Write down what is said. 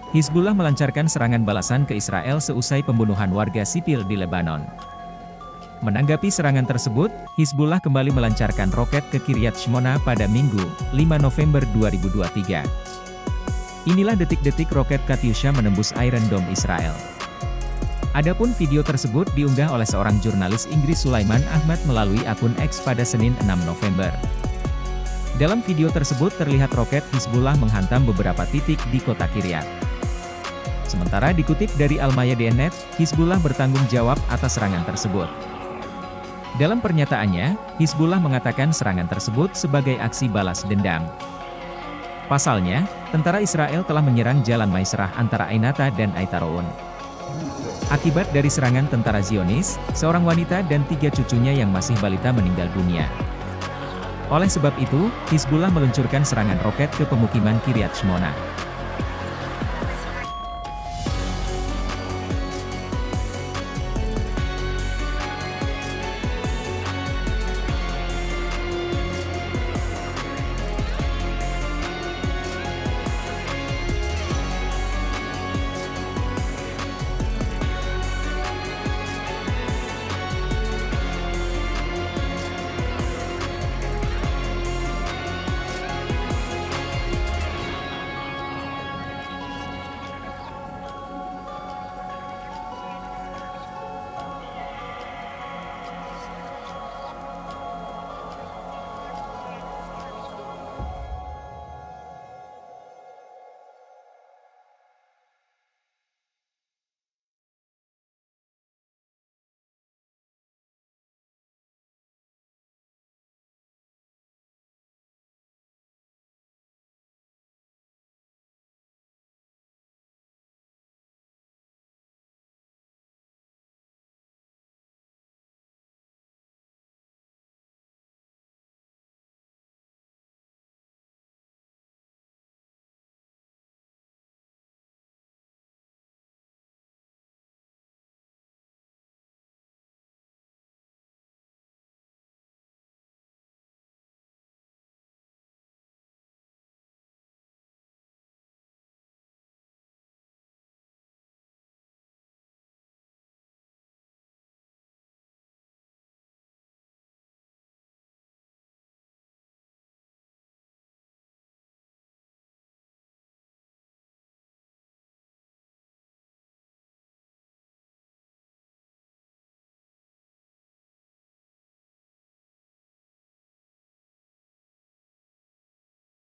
Hizbullah melancarkan serangan balasan ke Israel seusai pembunuhan warga sipil di Lebanon. Menanggapi serangan tersebut, Hizbullah kembali melancarkan roket ke Kiryat Shmona pada Minggu, 5 November 2023. Inilah detik-detik roket Katyusha menembus Iron Dome Israel. Adapun video tersebut diunggah oleh seorang jurnalis Inggris Sulaiman Ahmad melalui akun X pada Senin 6 November. Dalam video tersebut terlihat roket Hizbullah menghantam beberapa titik di kota Kiryat. Sementara dikutip dari Al-Mayadeen.net, Hizbullah bertanggung jawab atas serangan tersebut. Dalam pernyataannya, Hizbullah mengatakan serangan tersebut sebagai aksi balas dendam. Pasalnya, tentara Israel telah menyerang Jalan Maisrah antara Ainata dan Aitaroun. Akibat dari serangan tentara Zionis, seorang wanita dan 3 cucunya yang masih balita meninggal dunia. Oleh sebab itu, Hizbullah meluncurkan serangan roket ke pemukiman Kiryat Shmona.